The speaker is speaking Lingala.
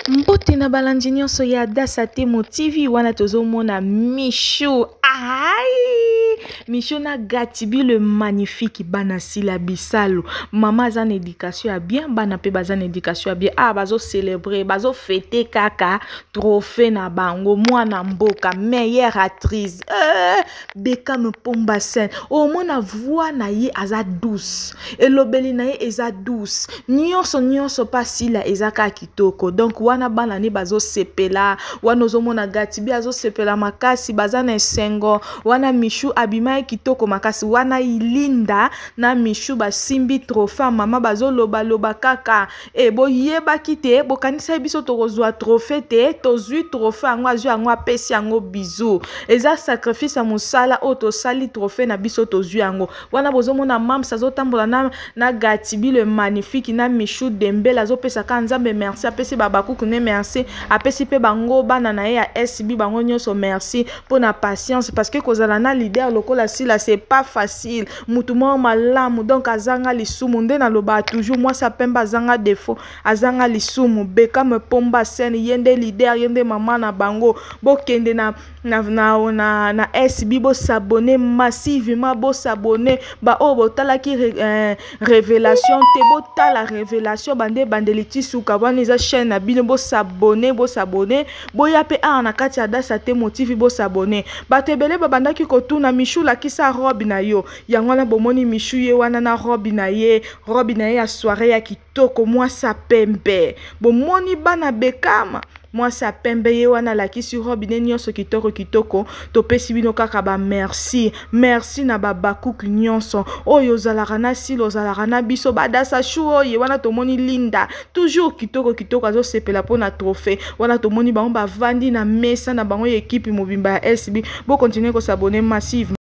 Mbote na balandi nyonso ya Dasa Temo TV wana tozomona Michou. Michou na Gatibi le magnifique bana sila bisalo. Maman zan éducation ya bien, bana pe bazan éducation ya bien. Bazo célébrer, bazo fêter kaka trophée na bango mwana mboka meilleure actrice. Beka me pomba sen. O mona voix na ye aza douce. Elobeli na ye eza douce. Nyonso pa sila ezaka kitoko. Donc wana bana ni bazo sepela, wana ozomona Gatibi azo sepela makasi bazana esengo, wana Michou abima kitoko makasi, wana ilinda na Michou basimbi trophée mama bazo loba kaka boyeba kite bokanisa biso tokozwa trophée te tozwi trophée yango azwi yango apesi yango bisou eza sacrifice ya musala oto sali trophée na biso tozwi yango. Wana bozomona mams azotambola na Gatibi le magnifique na Michou Dembele azopesa ka nzambe merci apesi babakuku ne merci apesi pe bango bana na ye ya SB bango nyonso merci pour na patience parce que kozala na leader lokola sila c'est pas facile mutu mo malamu donc azanga lisumu nde na loba toujours moi ça pemba azanga défaut azanga lisumu beka me pomba sen yende leader yende mama na bango bokende na SB bo s'abonner massivement bo s'abonner ba o botala ki révélation te botala révélation bandeliti suka bana eza chaîne na bino bo s'abonner boya pe na kati ya Dasa Temo TV bo s'abonner batebele babandaki kotuna Michou la kisa robe na yo yango na bomoni Michou ye wana na robe na ye ya soirée ya kitoko moi sa pembe bomoni bana bekama moi sa pembe ye wana la kisi robe ne nyonso kitoko topesi bino kaka ba merci na babakuku nyonso oyo zalaka na silo zalaka na biso badasa chou oyo wana tomoni linda toujours kitoko azo sepela pona trophée wana tomoni bango bavandi na mesa na bango équipe mobimba ya SB bo continuer ko s'abonner massive.